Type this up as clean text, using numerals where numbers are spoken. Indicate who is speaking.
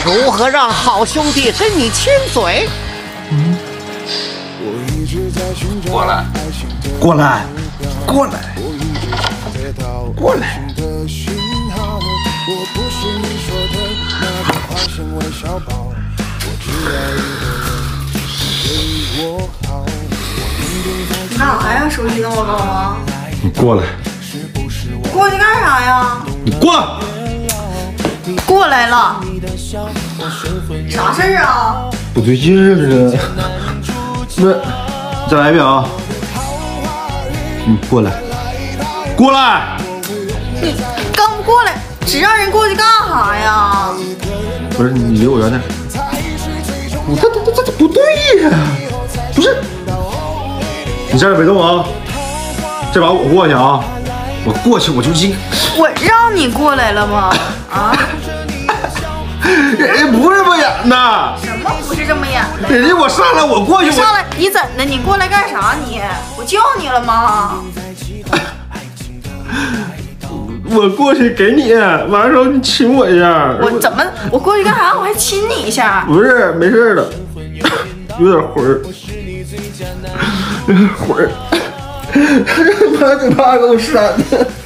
Speaker 1: 如何让好兄弟跟你亲嘴？
Speaker 2: 过来，
Speaker 3: 过来，过来，过来。
Speaker 4: 你干啥呀？手机那么高啊？
Speaker 3: 你过来，
Speaker 4: 过去干啥呀？
Speaker 3: 你过来。
Speaker 4: 过来了。啥事儿啊？
Speaker 3: 不对劲儿啊！那再来一遍啊！你过来，过来！
Speaker 4: 你刚过来，只让人过去干啥呀？
Speaker 3: 不是你离我远点。这不对呀！不是，你站着别动啊！这把我过去啊！我过去我就进。
Speaker 4: 我让你过来了吗？啊？
Speaker 3: 人家不是这么演的。
Speaker 4: 什么不是这么演的？
Speaker 3: 人家我上来我过去，
Speaker 4: 上来你怎的？你过来干啥你？我叫你了吗？
Speaker 3: 我过去给你，完了之后你亲我一下。
Speaker 4: 我怎么？我过去干啥？我还亲你一下？
Speaker 3: 不是，没事的，有点魂儿，有点魂儿。妈，嘴巴给我扇的。